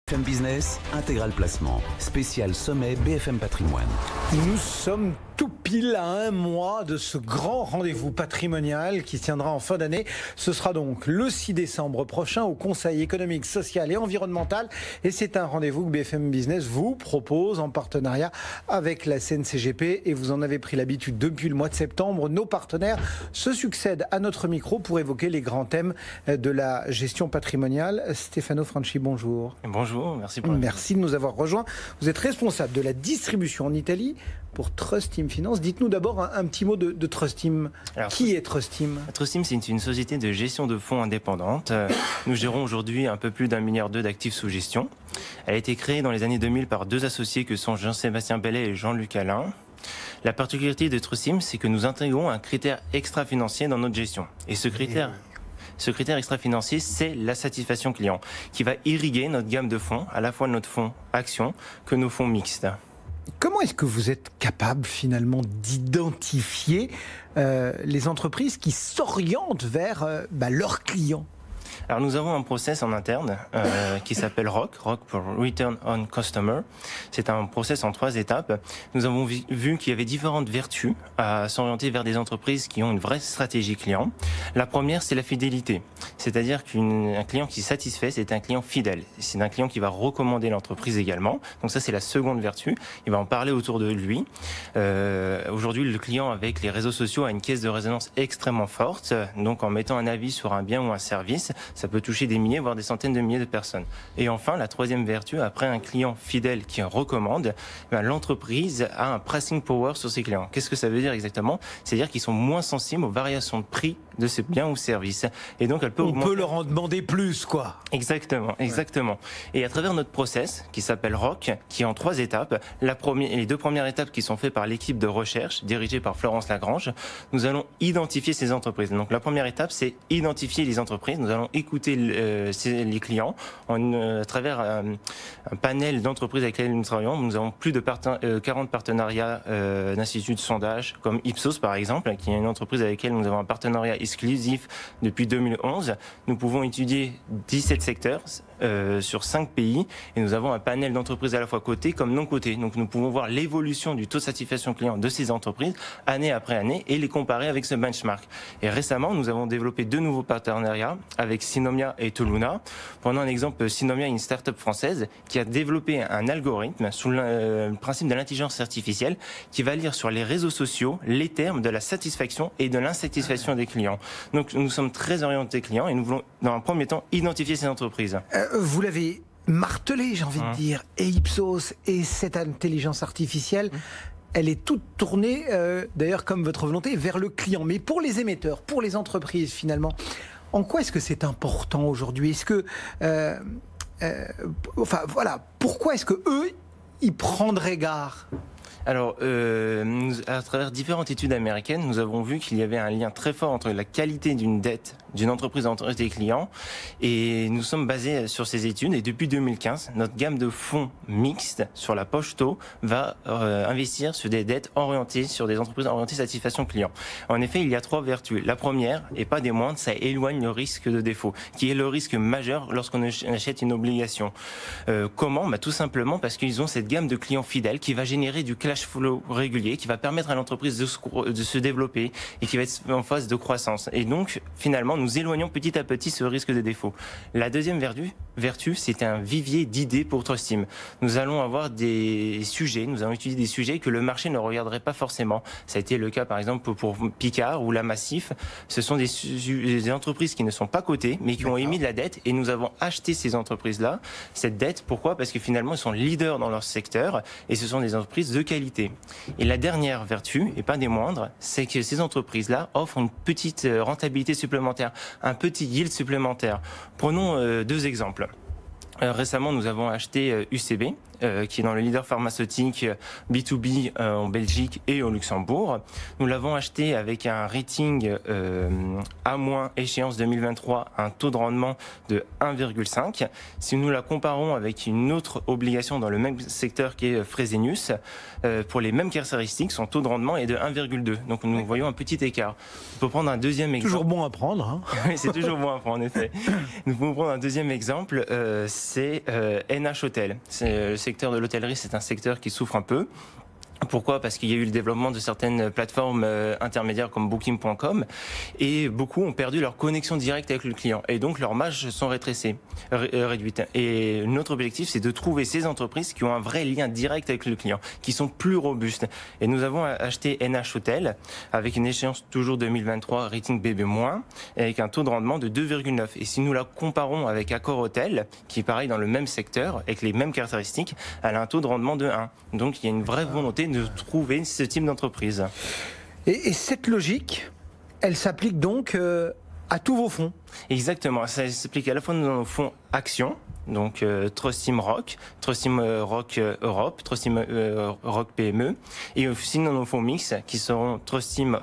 BFM Business, Intégral Placement, spécial sommet BFM Patrimoine. Nous sommes tout pile à un mois de ce grand rendez-vous patrimonial qui se tiendra en fin d'année. Ce sera donc le 6 décembre prochain au Conseil économique, social et environnemental. Et c'est un rendez-vous que BFM Business vous propose en partenariat avec la CNCGP. Et vous en avez pris l'habitude depuis le mois de septembre. Nos partenaires se succèdent à notre micro pour évoquer les grands thèmes de la gestion patrimoniale. Stefano Franchi, bonjour. Bonjour, merci pour Merci de nous avoir rejoints. Vous êtes responsable de la distribution en Italie pour Trust Team Finance. Dites-nous d'abord un petit mot de Trust Team. Alors, qui est Trust Team ? Trust Team, c'est une société de gestion de fonds indépendante. Nous gérons aujourd'hui un peu plus d'1,2 milliard d'actifs sous gestion. Elle a été créée dans les années 2000 par deux associés que sont Jean-Sébastien Bellet et Jean-Luc Alain. La particularité de Trust Team, c'est que nous intégrons un critère extra-financier dans notre gestion. Et ce critère extra-financier, c'est la satisfaction client, qui va irriguer notre gamme de fonds, à la fois notre fonds actions que nos fonds mixtes. Comment est-ce que vous êtes capable finalement d'identifier les entreprises qui s'orientent vers leurs clients ? Alors nous avons un process en interne qui s'appelle ROC pour Return on Customer. C'est un process en 3 étapes. Nous avons vu qu'il y avait différentes vertus à s'orienter vers des entreprises qui ont une vraie stratégie client. La première, c'est la fidélité. C'est-à-dire qu'un client qui est satisfait, c'est un client fidèle. C'est un client qui va recommander l'entreprise également. Donc ça, c'est la seconde vertu. Il va en parler autour de lui. Aujourd'hui, le client avec les réseaux sociaux a une caisse de résonance extrêmement forte. Donc en mettant un avis sur un bien ou un service, ça peut toucher des milliers, voire des centaines de milliers de personnes. Et enfin, la troisième vertu, après un client fidèle qui recommande, l'entreprise a un pricing power sur ses clients. Qu'est-ce que ça veut dire exactement ? C'est-à-dire qu'ils sont moins sensibles aux variations de prix de ces biens ou services. Et donc, elle peut On peut leur en demander plus, quoi. Exactement. Et à travers notre process, qui s'appelle ROC, qui est en 3 étapes, les 2 premières étapes qui sont faites par l'équipe de recherche, dirigée par Florence Lagrange, nous allons identifier ces entreprises. Donc, la première étape, c'est identifier les entreprises. Nous allons écouter les clients à travers un panel d'entreprises avec lesquelles nous travaillons. Nous avons plus de 40 partenariats d'instituts de sondage, comme Ipsos par exemple, qui est une entreprise avec laquelle nous avons un partenariat exclusif depuis 2011. Nous pouvons étudier 17 secteurs sur 5 pays et nous avons un panel d'entreprises à la fois cotées comme non cotées. Donc nous pouvons voir l'évolution du taux de satisfaction client de ces entreprises année après année et les comparer avec ce benchmark. Et récemment, nous avons développé 2 nouveaux partenariats avec Synomia et Toluna. Prenons un exemple, Synomia est une start-up française qui a développé un algorithme sous le principe de l'intelligence artificielle qui va lire sur les réseaux sociaux les termes de la satisfaction et de l'insatisfaction des clients. Donc nous sommes très orientés clients et nous voulons dans un premier temps identifier ces entreprises. Vous l'avez martelé, j'ai envie de dire, et Ipsos et cette intelligence artificielle, elle est toute tournée, d'ailleurs comme votre volonté, vers le client. Mais pour les émetteurs, pour les entreprises finalement, en quoi est-ce que c'est important aujourd'hui ? Est-ce que, pourquoi est-ce que eux, ils prendraient garde ? Alors, à travers différentes études américaines, nous avons vu qu'il y avait un lien très fort entre la qualité d'une dette d'une entreprise entre des clients et nous sommes basés sur ces études et depuis 2015, notre gamme de fonds mixtes sur la poche taux va investir sur des dettes orientées, sur des entreprises orientées satisfaction client. En effet, il y a 3 vertus. La première, et pas des moindres, ça éloigne le risque de défaut, qui est le risque majeur lorsqu'on achète une obligation. Comment ? Tout simplement parce qu'ils ont cette gamme de clients fidèles qui va générer du cash flow régulier, qui va permettre à l'entreprise de se développer et qui va être en phase de croissance. Et donc, finalement, nous éloignons petit à petit ce risque de défaut. La deuxième vertu, c'est un vivier d'idées pour Trust Team. Nous allons avoir des sujets, nous allons étudier des sujets que le marché ne regarderait pas forcément. Ça a été le cas, par exemple, pour Picard ou La Massif. Ce sont des entreprises qui ne sont pas cotées, mais qui ont émis de la dette et nous avons acheté ces entreprises-là. Cette dette, pourquoi ? Parce que finalement, ils sont leaders dans leur secteur et ce sont des entreprises de qualité. Et la dernière vertu, et pas des moindres, c'est que ces entreprises-là offrent une petite rentabilité supplémentaire, un petit yield supplémentaire. Prenons 2 exemples. Récemment, nous avons acheté UCB qui est dans le leader pharmaceutique B2B en Belgique et au Luxembourg. Nous l'avons acheté avec un rating A-, échéance 2023, un taux de rendement de 1,5. Si nous la comparons avec une autre obligation dans le même secteur qui est Fresenius, pour les mêmes caractéristiques, son taux de rendement est de 1,2. Donc nous voyons un petit écart. On peut prendre un deuxième exemple. Toujours bon à prendre. Hein. Oui, c'est toujours bon à prendre, en effet. Nous pouvons prendre un deuxième exemple, c'est NH Hotel. Le secteur de l'hôtellerie, c'est un secteur qui souffre un peu. Pourquoi ? Parce qu'il y a eu le développement de certaines plateformes intermédiaires comme Booking.com et beaucoup ont perdu leur connexion directe avec le client et donc leurs marges sont réduites. Et notre objectif, c'est de trouver ces entreprises qui ont un vrai lien direct avec le client, qui sont plus robustes. Et nous avons acheté NH Hotel avec une échéance toujours 2023, rating BB-, avec un taux de rendement de 2,9. Et si nous la comparons avec Accor Hotel, qui est pareil dans le même secteur, avec les mêmes caractéristiques, elle a un taux de rendement de 1. Donc il y a une vraie volonté de trouver ce type d'entreprise. Et cette logique, elle s'applique donc à tous vos fonds. Exactement, ça s'applique à la fois dans nos fonds actions, donc Trustim Rock, Trustim Rock Europe, Trustim Rock PME, et aussi dans nos fonds mix qui seront Trustim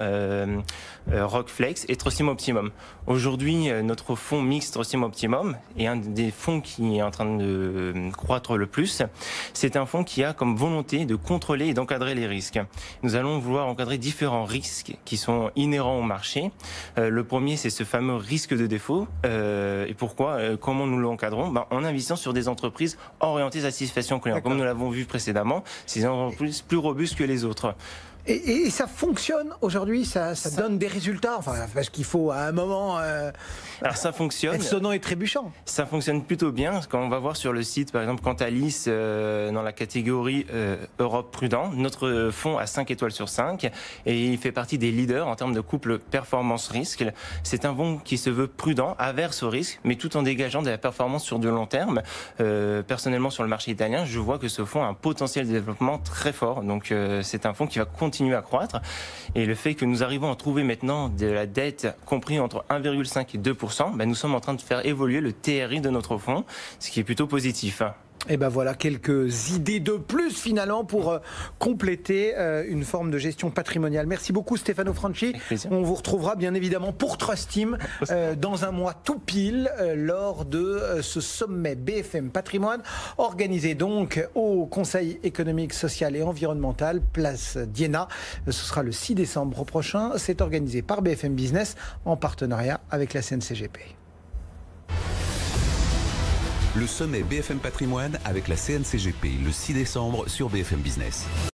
Rock Flex et Trustim Optimum. Aujourd'hui, notre fonds mix Trustim Optimum est un des fonds qui est en train de croître le plus. C'est un fonds qui a comme volonté de contrôler et d'encadrer les risques. Nous allons vouloir encadrer différents risques qui sont inhérents au marché. Le premier, c'est ce fameux risque de défaut. Et pourquoi ? Comment nous l'encadrons ? En investissant sur des entreprises orientées satisfaction client. Comme nous l'avons vu précédemment, c'est des entreprises plus robustes que les autres. Et ça fonctionne aujourd'hui, ça donne des résultats, enfin, parce qu'il faut à un moment alors ça fonctionne. Être sonnant et trébuchant. Ça fonctionne plutôt bien. Quand on va voir sur le site, par exemple, Cantalis, dans la catégorie Europe Prudent, notre fonds a 5 étoiles sur 5 et il fait partie des leaders en termes de couple performance-risque. C'est un fonds qui se veut prudent, averse au risque, mais tout en dégageant de la performance sur de long terme. Personnellement, sur le marché italien, je vois que ce fonds a un potentiel de développement très fort. Donc c'est un fonds qui va continuer à croître. Et le fait que nous arrivons à trouver maintenant de la dette compris entre 1,5 et 2%, nous sommes en train de faire évoluer le TRI de notre fonds, ce qui est plutôt positif. Et ben voilà quelques idées de plus finalement pour compléter une forme de gestion patrimoniale. Merci beaucoup Stefano Franchi. On vous retrouvera bien évidemment pour Trustim dans un mois tout pile lors de ce sommet BFM Patrimoine organisé donc au Conseil économique, social et environnemental, place d'Iéna. Ce sera le 6 décembre prochain. C'est organisé par BFM Business en partenariat avec la CNCGP. Le sommet BFM Patrimoine avec la CNCGP le 6 décembre sur BFM Business.